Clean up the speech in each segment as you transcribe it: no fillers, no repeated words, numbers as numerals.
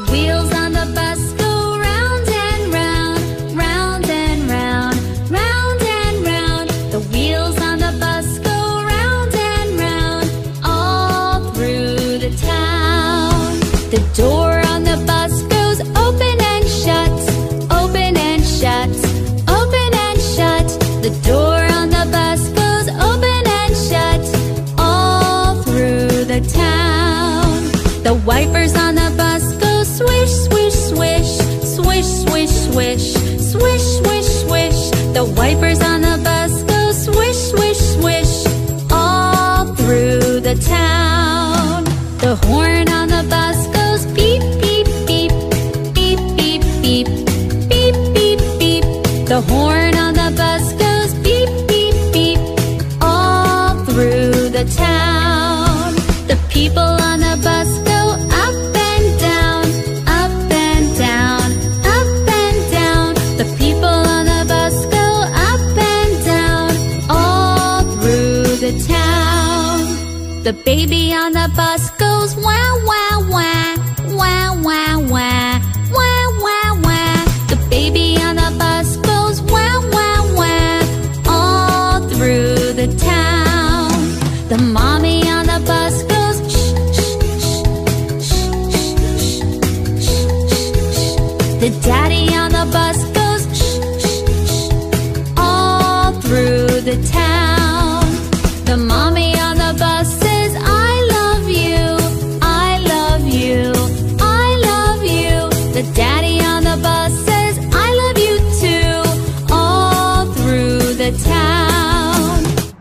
wheels on the bus go round and round, round and round, round and round. The wheels on the bus go round and round, all through the town. The door on the bus goes open and shut, open and shut, open and shut. The door on the bus goes open and shut, all through the town. The wipers on the bus go swish, swish, swish, swish, swish, swish, swish, swish, swish. The wipers on the bus go swish, swish, swish, all through the town. The horn on the bus goes beep, beep, beep, beep, beep, beep, beep, beep, beep. The horn on the bus goes beep, beep, beep, all through the town. The people on the bus go up and down, up and down, up and down. The people on the bus go up and down, all through the town. The baby on the bus goes wah, wah, wah, wah, wah, wah, wah, wah, wah. The baby on the bus goes wah, wah, wah, all through the town. The mommy on the bus goes shh, shh, shh, shh, shh, shh. The daddy on the bus goes shh, shh, shh, all through the town. The mommy on the bus says I love you, I love you, I love you. The daddy on the bus says I love you too, all through the town.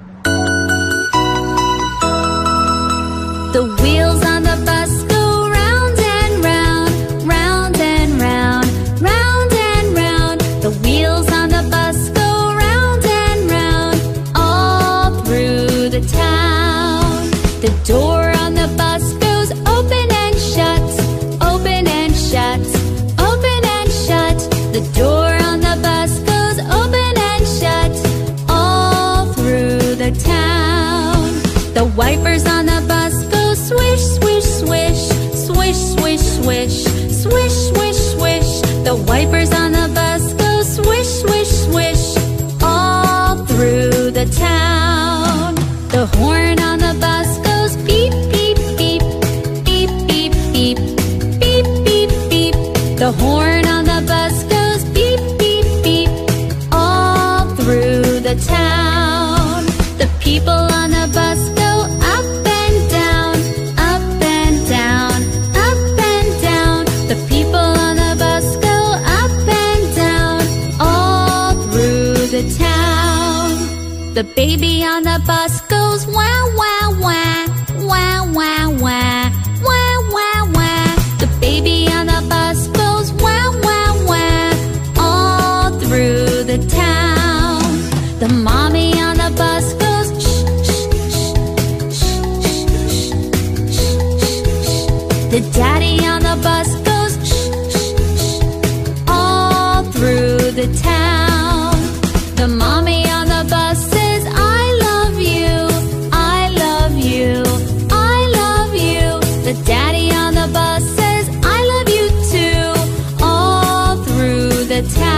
The wheels on the bus go round and round, round and round, round and round. The wheels on the bus go round and round, all through the town. The door on the bus goes open and shut, open and shut, open and shut. The door on the bus goes open and shut, all through the town. The wipers on the bus go swish, swish, swish, swish, swish, swish, swish, swish, swish. The wipers on the bus go swish, swish, swish, all through the town. The horn on the bus goes beep, beep, beep, beep, beep, beep, beep, beep, beep. The horn on the bus goes beep, beep, beep, all through the town. The people on the bus go up and down, up and down, up and down. The people on the bus go up and down, all through the town. The baby on the bus goes wah, wah, wah, wah, wah, wah, wah, wah, wah. The baby on the bus goes wah, wah, wah, all through the town. The mommy on the bus goes shh, shh, shh, shh, shh, shh. The daddy on the bus goes shh, shh, shh, all through the town. The mommy on the bus says I love you, I love you, I love you. The daddy on the bus says I love you too, all through the town.